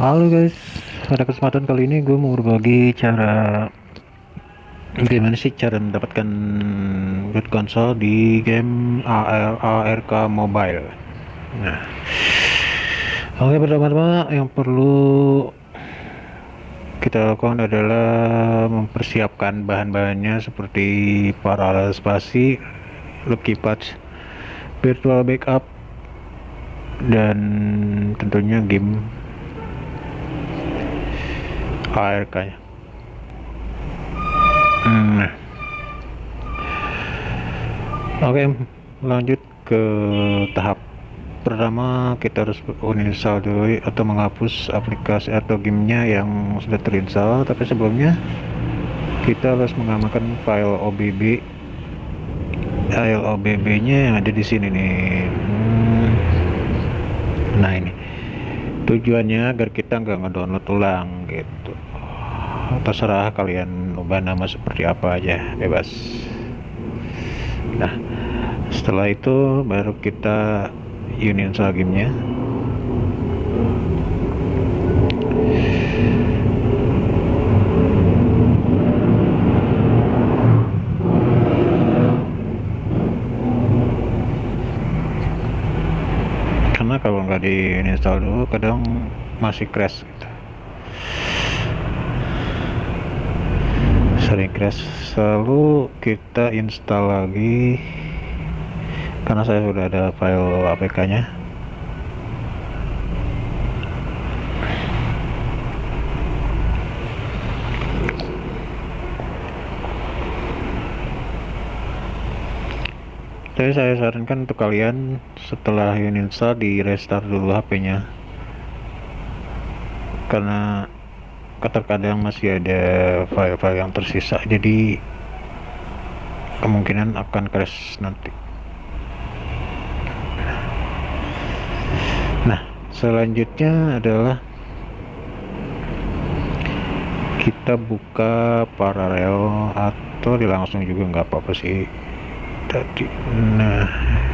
Halo guys, pada kesempatan kali ini gue mau berbagi gimana sih cara mendapatkan good console di game ARK Mobile. Nah, oke, pertama-tama yang perlu kita lakukan adalah mempersiapkan bahan-bahannya seperti parallel spasi, lucky patch, virtual backup, dan tentunya game ARK-nya. Nah, oke, lanjut ke tahap pertama. Kita harus uninstall dulu atau menghapus aplikasi atau gamenya yang sudah terinstall, tapi sebelumnya kita harus mengamankan file OBB nya yang ada di sini nih. Nah, ini tujuannya agar kita nggak ngedownload ulang gitu. Terserah kalian ubah nama seperti apa aja, bebas. Nah, setelah itu baru kita uninstall gamenya. Karena kalau nggak di install dulu kadang masih crash gitu, sering crash. Selalu kita install lagi karena saya sudah ada file APK nya. Jadi saya sarankan untuk kalian setelah uninstall di restart dulu HP nya, karena terkadang masih ada file-file yang tersisa, jadi kemungkinan akan crash nanti. Nah, selanjutnya adalah kita buka paralel atau langsung juga nggak apa-apa sih tadi. Nah,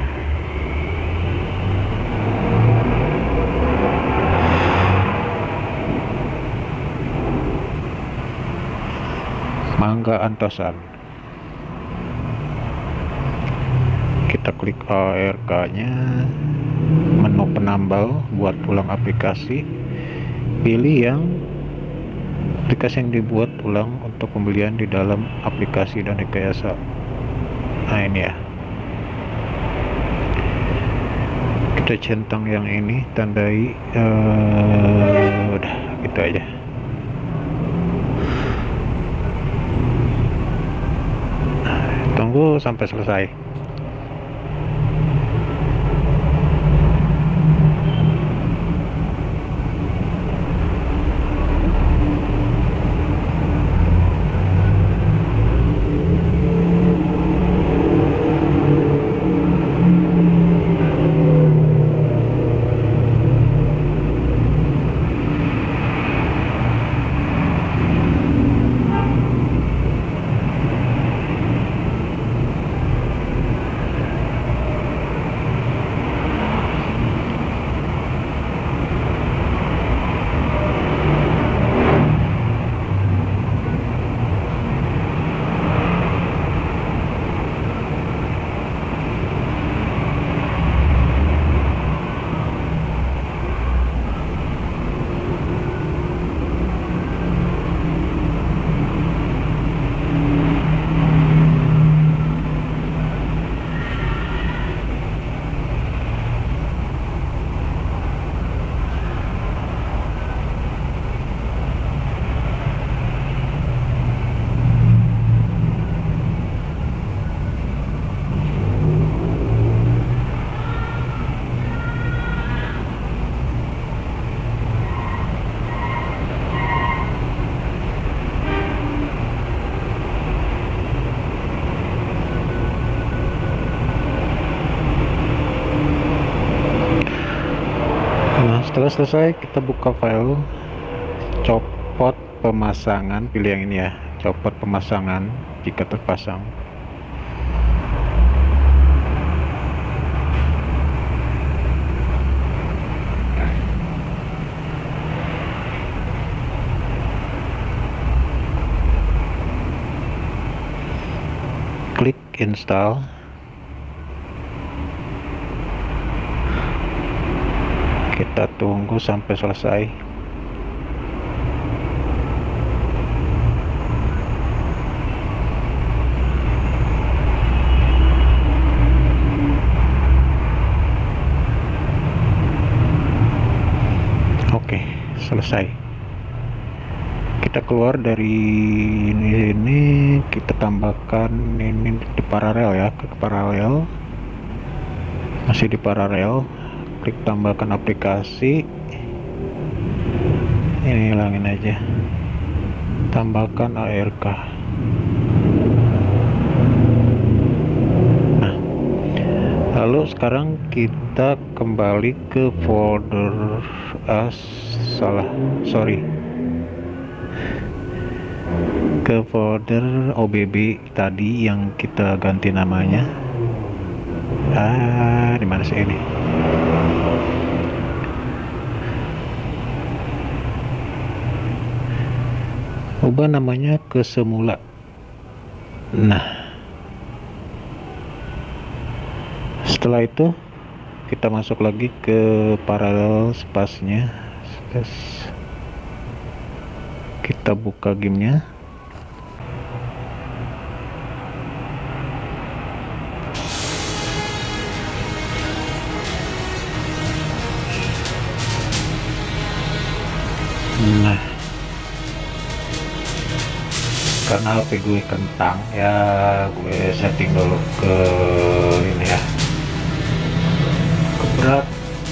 Mangga Antosan, kita klik ARK nya, menu penambal buat ulang aplikasi, pilih yang aplikasi yang dibuat ulang untuk pembelian di dalam aplikasi dan rekayasa. Nah, ini ya, kita centang yang ini, tandai. Udah gitu aja. Tunggu sampai selesai. Nah, setelah selesai kita buka file, copot pemasangan, pilih yang ini ya, copot pemasangan jika terpasang. install. Kita tunggu sampai selesai. Oke, selesai. Kita keluar dari ini, kita tambahkan ini di paralel ya, ke paralel. Masih di paralel, klik tambahkan aplikasi. Ini hilangin aja, tambahkan ARK. Nah, lalu sekarang kita kembali ke folder ke folder OBB tadi yang kita ganti namanya. Di mana sih ini? Ubah namanya ke semula. Nah, setelah itu kita masuk lagi ke paralel spasnya. Kita buka gamenya. Nah, karena HP gue kentang ya, gue setting dulu ke ini ya, ke berat.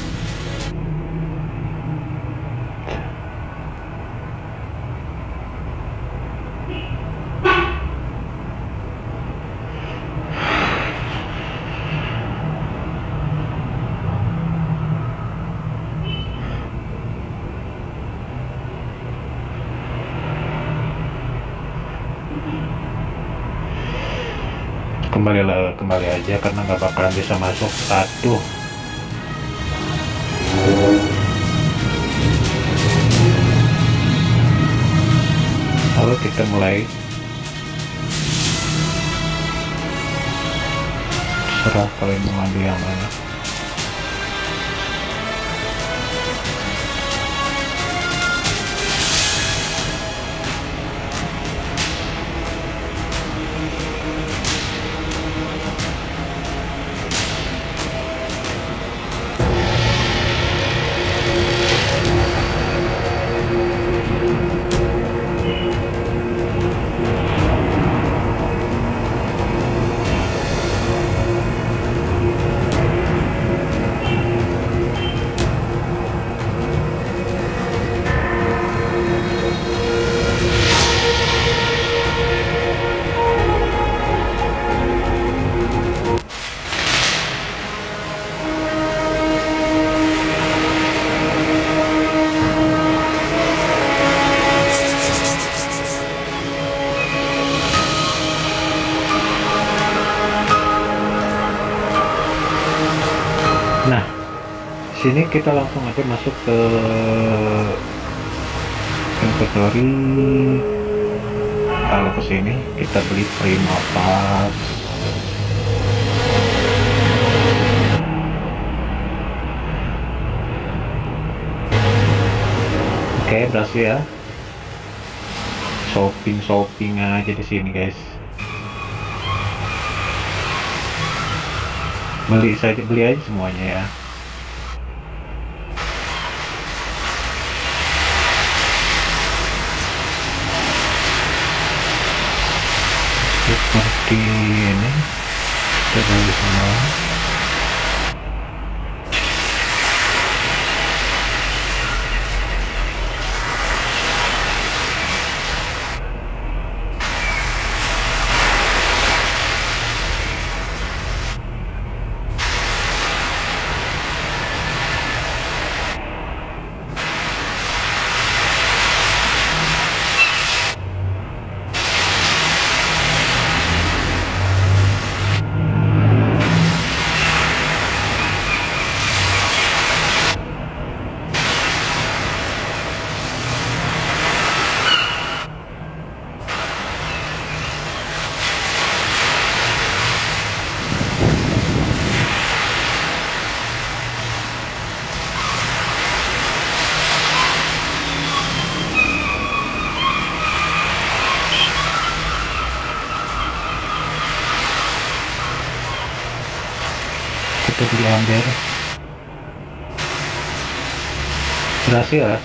Kembali aja karena nggak bakalan bisa masuk. Aduh, lalu kita mulai. Serah kalian mau ambil yang mana. Nah, sini kita langsung aja masuk ke inventory. Kalau ke sini kita beli Prima Pass. Oke, berhasil ya. Shopping aja di sini, guys. Beli aja semuanya ya. Seperti ini, kita beli semua. untuk diambil. Berhasil ya.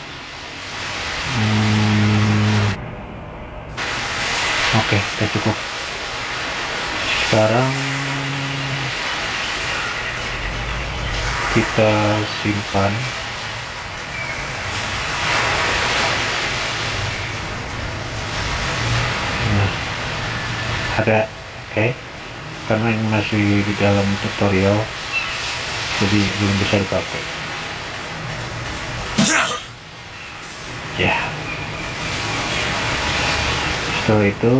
Oke, udah cukup. Sekarang kita simpan. Nah, ada, oke. Karena ini masih di dalam tutorial, jadi belum bisa dipakai. Ya. Setelah itu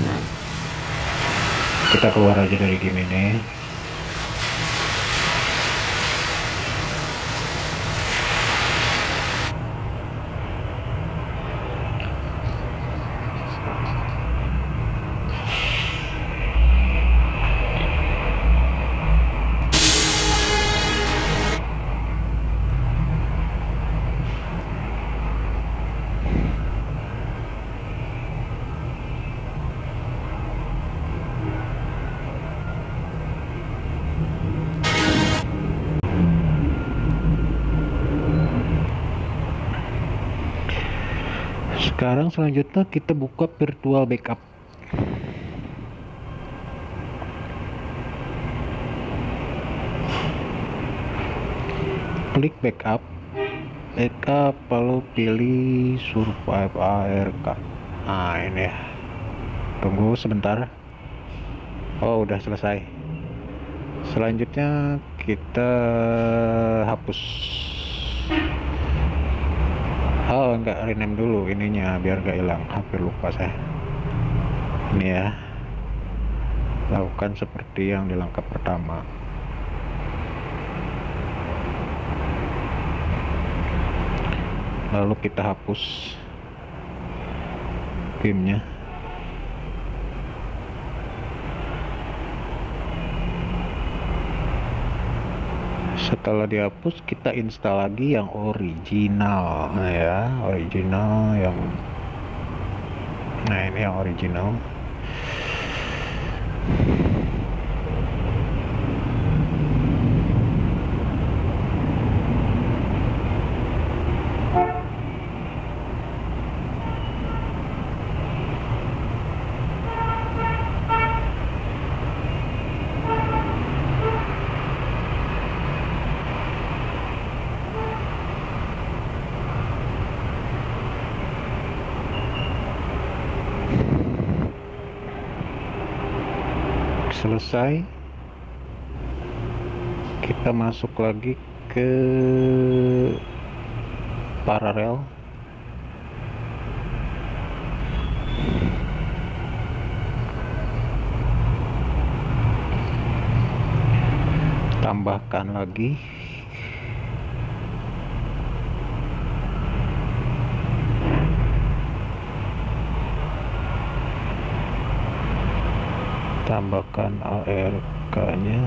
kita keluar aja dari game ini. Sekarang selanjutnya kita buka virtual backup. Klik backup, lalu pilih survive ARK. Nah ini ya, tunggu sebentar. Oh udah selesai. Selanjutnya kita hapus. Oh enggak, rename dulu ininya biar gak hilang, hampir lupa saya. Ini ya, lakukan seperti yang di langkah pertama. Lalu kita hapus gamenya. Setelah dihapus, kita install lagi yang original. Nah ya, original yang, nah ini yang original. Selesai, kita masuk lagi ke paralel. Tambahkan lagi. Tambahkan ARK-nya.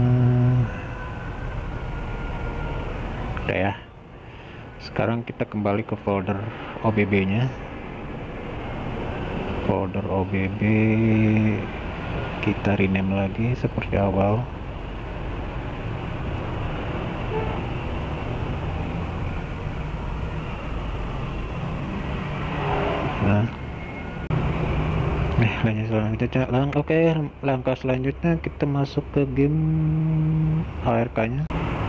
Udah ya. Sekarang kita kembali ke folder OBB-nya. Folder OBB kita rename lagi seperti awal. Nah, langkah selanjutnya kita masuk ke game ARK-nya.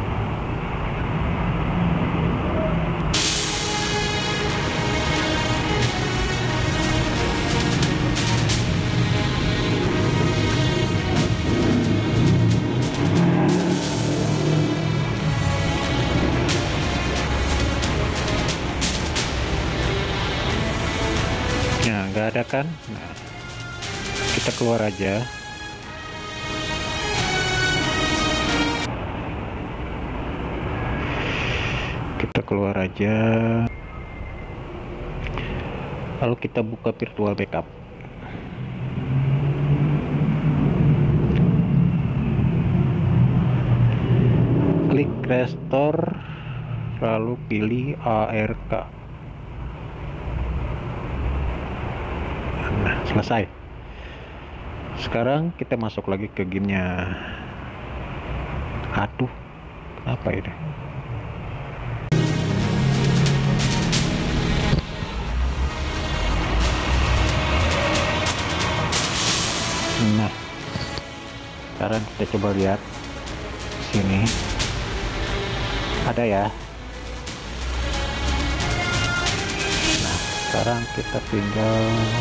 Nah, nggak ada kan? Nah, kita keluar aja. Kita keluar aja. Lalu kita buka virtual backup. Klik restore, lalu pilih ARK. Nah, selesai. Sekarang kita masuk lagi ke gamenya. Aduh, apa ini? Nah, sekarang kita coba lihat sini, ada ya. Nah, sekarang kita tinggal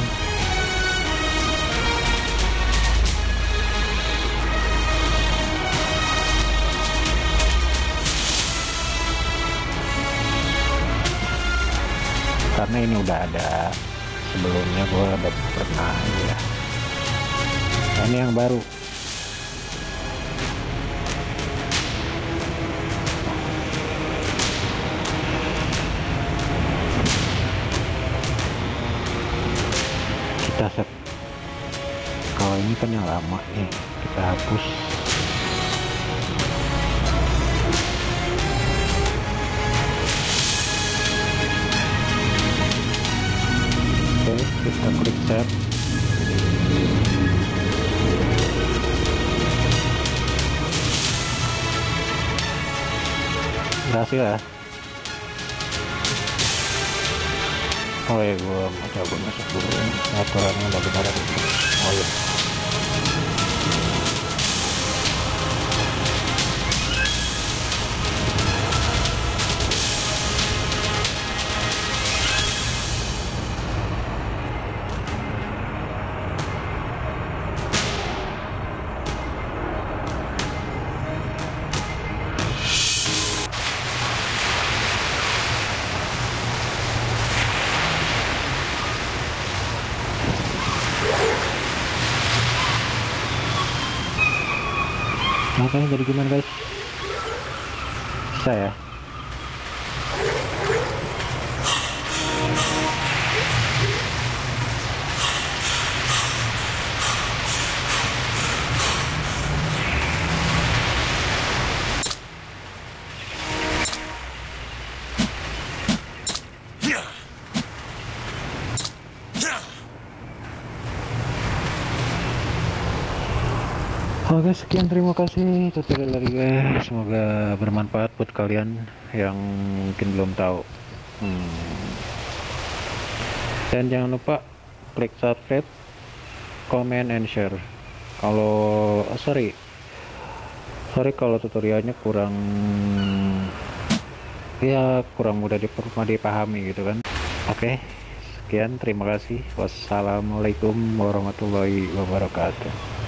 karena ini udah ada sebelumnya, gua udah pernah ya. Nah, ini yang baru. Kita set. Kalau ini kan yang lama nih, kita hapus. Oke, kita klik set. Berhasil ya. Oh ya, gua mau coba masuk dulu aturannya bagaimana. Oh ya, makanya jadi gimana guys? Bisa ya? Oke, sekian, terima kasih tutorial dari gue, semoga bermanfaat buat kalian yang mungkin belum tahu. Dan jangan lupa klik subscribe, comment, and share. Kalau sorry kalau tutorialnya kurang mudah dipahami gitu kan. Oke, sekian, terima kasih. Wassalamualaikum warahmatullahi wabarakatuh.